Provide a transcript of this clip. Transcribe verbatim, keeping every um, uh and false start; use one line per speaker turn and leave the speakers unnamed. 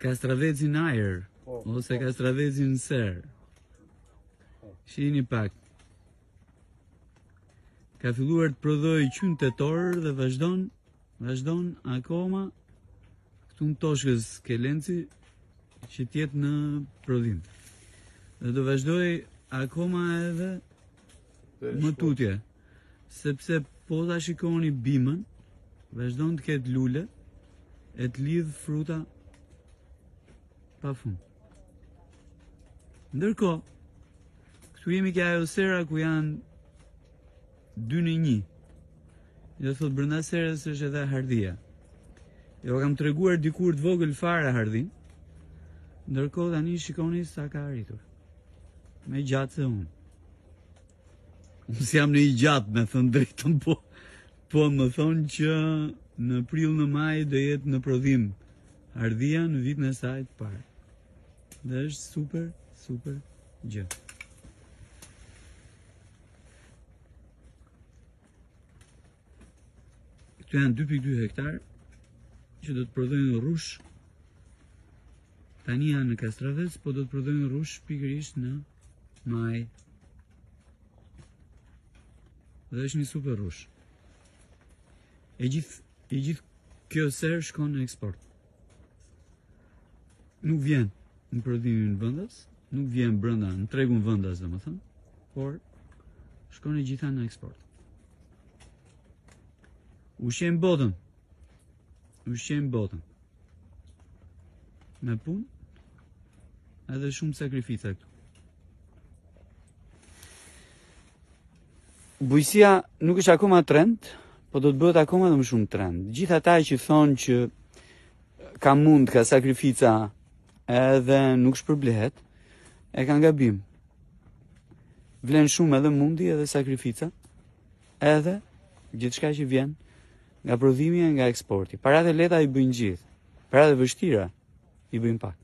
Kastravecin ajër, ose Kastravecin ser. Shihni pak. Ka filluar të prodhoj qynë tetor dhe vazhdon, vazhdon akoma këtu në Toshkës Kelenci që tjetë në prodhim. Dhe do vazhdoj akoma edhe më tutje, sepse po ta shikoni bimën, vazhdon të ketë lule, e të lidh fruta pa fund. Ndërkohë, këtu jemi ke ajo sera ku janë dy në një. Jo thot brenda serës është edhe hardhia. Jo kam treguar dikur të vogël fare hardhin. Ndërkohë tani shikoni sa ka arritur. Me gjatë se unë. Unë si jam në i gjatë, me thënë drejtën, po, po më thonë që në prill në maj do jetë në prodhim hardhia në vitin e saj të parë. Dhe është super, super gjë. Këtu janë dy pikë dy hektar që do të prodhojnë rrush. Tani janë në Kastravec, po do të prodhojnë rrush pikërisht në maj. Dhe është një super rrush. E gjithë, e gjithë kjo serë shkon në eksport. Nuk vjen në prodhimin vendas, nuk vjen brenda në tregun vendas, domethënë, por shkon e gjitha në eksport. Ushqejmë botën. Ushqejmë botën. Me punë edhe shumë sakrifica këtu. Bujësia nuk është akoma trend, po do të bëhet akoma dhe më shumë trend. Gjithë ata që thonë që ka mund, ka sakrifica edhe nuk shpërblehet, e kanë gabim. Vlen shumë edhe mundi edhe sakrifica, edhe gjithçka që vjen nga prodhimi e nga eksporti. Paratë e lehta i bëjnë gjithë, paratë e vështira i bëjnë pak.